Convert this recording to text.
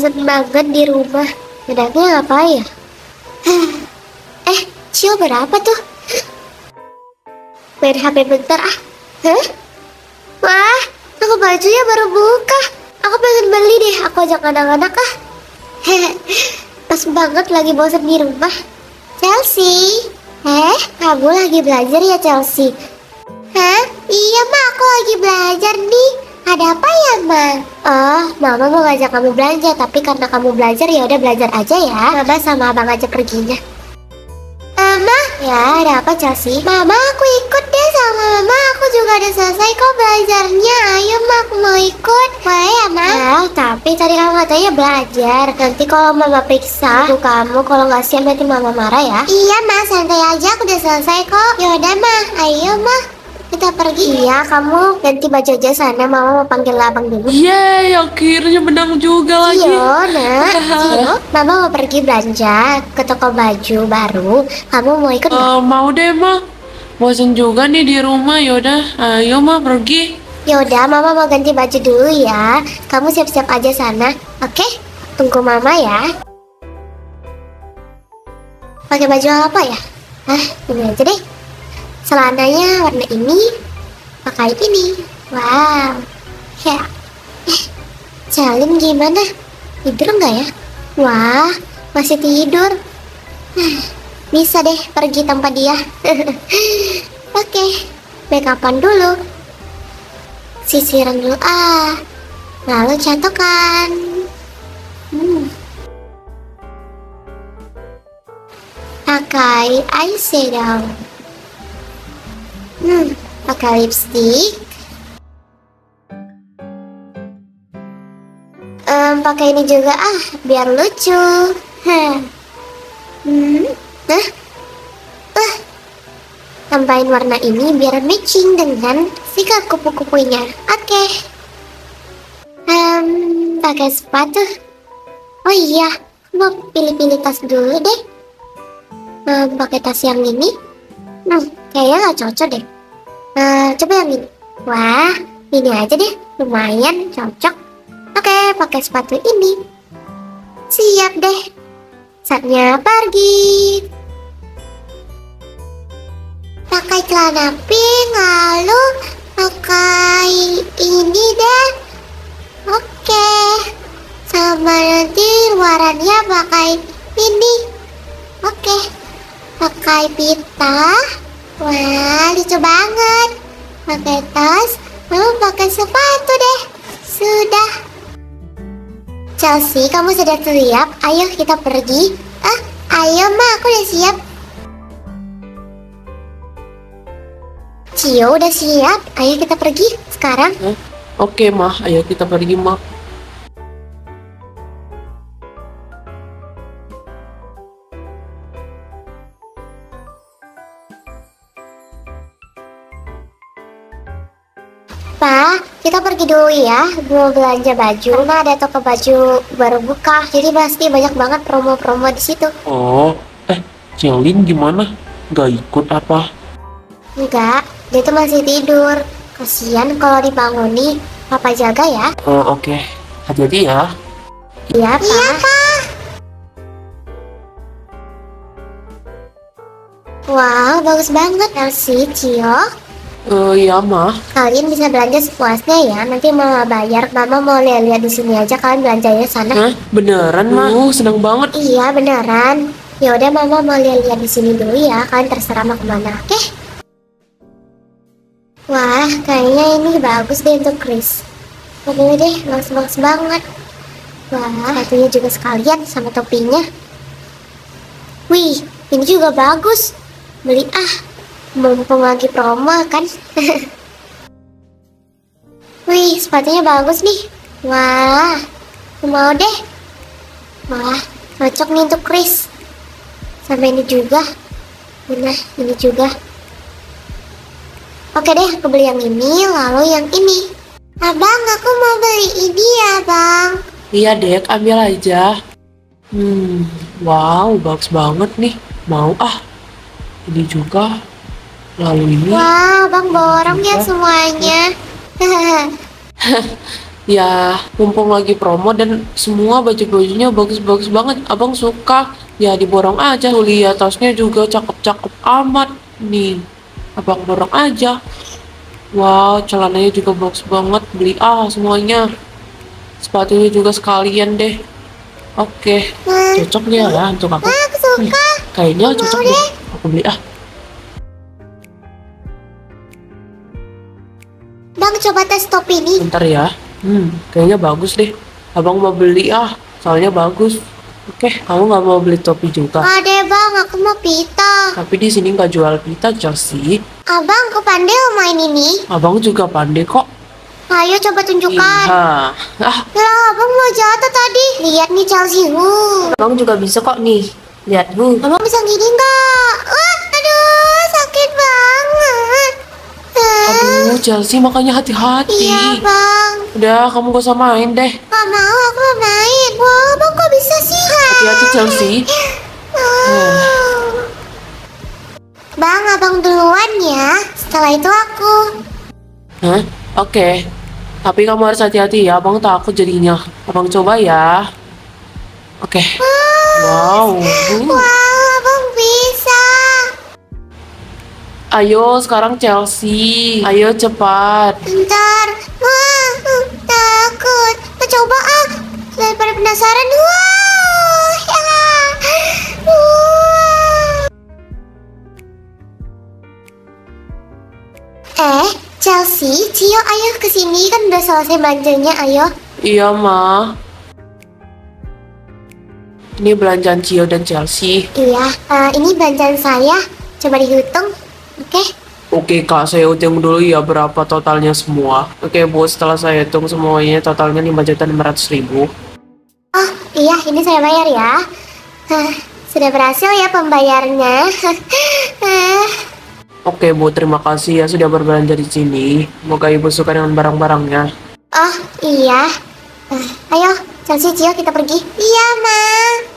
bosan banget di rumah. Enaknya ngapain ya? Cio berapa tuh? Main HP bentar ah. Wah, toko bajunya baru buka. Aku pengen beli deh, aku ajak anak-anak ah. Pas banget lagi bosan di rumah. Chelsea, kamu lagi belajar ya Chelsea? Iya Ma, aku lagi belajar nih. Ada apa ya Ma? Oh, Mama mau ngajak kamu belanja, tapi karena kamu belajar ya udah belajar aja ya. Mama sama Abang aja perginya. Mama, ya ada apa Chelsea? Mama, aku ikut deh sama Mama. Aku juga udah selesai kok belajarnya. Ayo Ma, aku mau ikut. Boleh ya Ma? Tapi tadi kamu katanya belajar. Nanti kalau Mama periksa buku kamu, kalau nggak siap nanti Mama marah ya. Iya Ma, santai aja, aku udah selesai kok. Yaudah Ma, ayo Ma, kita pergi. Iya, kamu ganti baju aja sana. Mama mau panggil abang dulu. Yeay, akhirnya menang juga lagi. Cio, Mama mau pergi belanja ke toko baju baru. Kamu mau ikut nggak? Mau deh, Ma. Bosan juga nih di rumah. Yaudah, ayo Ma pergi. Yaudah, Mama mau ganti baju dulu ya. Kamu siap-siap aja sana. Oke? Tunggu Mama ya. Pakai baju apa ya? Ini aja deh. Celananya warna ini, pakai ini. Wow. Ya. Jalin gimana? Tidur nggak ya? Wah, masih tidur. Bisa deh pergi tanpa dia. Oke, make upan dulu. Sisiran dulu lalu catokan. Pakai eyeshadow. Pakai lipstick. Pakai ini juga biar lucu. Tambahin warna ini biar matching dengan sikat kupu-kupunya. Oke. Pakai sepatu. Oh iya, mau pilih-pilih tas dulu deh. Pakai tas yang ini. Kayaknya nggak cocok deh. Coba yang ini. Wah, ini aja deh. Lumayan cocok. Oke, pakai sepatu ini. Siap deh. Saatnya pergi. Pakai celana pink, lalu pakai ini deh. Oke. Sama nanti luarannya pakai ini. Oke. Pakai pita. Wah, lucu banget. Pakai tas, lalu pakai sepatu deh. Sudah. Chelsea, kamu sudah siap? Ayo kita pergi. Ayo Ma, aku udah siap. Cio udah siap. Ayo kita pergi sekarang. Oke, Ma. Ayo kita pergi, Ma. Pak, kita pergi dulu ya. Mau belanja baju. Karena ada toko baju baru buka. Jadi pasti banyak banget promo-promo di situ. Oh, Celin gimana? Gak ikut apa? Enggak, dia tuh masih tidur. Kasian kalau dibanguni. Papa jaga ya. Oke. Hati-hati ya. Iya, Pak. Iya, Pak. Wow, bagus banget. Elsie, Cio. Iya, Ma. Kalian bisa belanja sepuasnya ya. Nanti Mama bayar. Mama mau lihat-lihat di sini aja. Kalian belanjanya sana. Beneran, Ma? Seneng banget. Iya, beneran. Ya udah, Mama mau lihat-lihat di sini dulu ya. Kalian terserah mau kemana. Oke? Wah, kayaknya ini bagus deh untuk Chris. Oke deh, bagus banget. Wah, satunya juga sekalian sama topinya. Wih, ini juga bagus. Beli mumpung lagi promo kan. Wih, sepatunya bagus nih. Wah, aku mau deh. Wah, cocok nih untuk Chris. Sama ini juga. Nah, ini juga. Oke deh, aku beli yang ini, lalu yang ini. Abang, aku mau beli ini ya, Bang. Iya, Dek, ambil aja. Wow, bagus banget nih. Mau ini juga. Lalu ini. Wow, Bang borong ya semuanya. Ya, mumpung lagi promo dan semua baju-bajunya bagus-bagus banget. Abang suka. Ya, diborong aja. Tuh lihat tasnya juga cakep-cakep amat. Nih, abang borong aja. Wow, celananya juga bagus banget. Beli semuanya. Sepatunya juga sekalian deh. Oke, Ma, cocok nih ya untuk aku. aku suka. Kayaknya Mau cocok deh. deh. Aku beli Bang, coba tes topi ini. bentar ya. Kayaknya bagus deh. Abang mau beli soalnya bagus. Oke, kamu nggak mau beli topi juga? Ada bang, aku mau pita. Tapi di sini nggak jual pita, Chelsea. Abang, aku pandai lo main ini. Abang juga pandai kok. Ayo coba tunjukkan. Iya. Lah, abang mau jatuh tadi. Lihat nih Chelsea. Abang juga bisa kok nih. Lihat, Abang bisa gini nggak? Aduh, sakit banget. Aduh, Chelsea makanya hati-hati. Iya bang. Udah, kamu gak usah main deh. Gak mau, aku mau main. Wah, bang kok bisa sih? Hati-hati, Chelsea. Bang, abang duluan ya. Setelah itu aku. Hah? Oke. Tapi kamu harus hati-hati ya, abang takut jadinya. Abang coba ya. Oke. Wow. Wah, abang bisa. Ayo sekarang Chelsea. Ayo cepat. Bentar. Wah, takut. Kita coba daripada penasaran. Wah, ya. Chelsea, Cio, ayo kesini kan udah selesai belanjanya, ayo. Iya, Ma. Ini belanjaan Cio dan Chelsea. Iya, ini belanjaan saya. Coba dihitung, oke? Oke Kak, saya hitung dulu ya berapa totalnya semua. Oke Bu, setelah saya hitung semuanya totalnya 5.500.000. Oh iya, ini saya bayar ya. Sudah berhasil ya pembayarannya. Oke Bu, terima kasih ya sudah berbelanja di sini. Semoga Ibu suka dengan barang-barangnya. Oh iya. Ayo, Chelsea, Cio, kita pergi. Iya, Ma.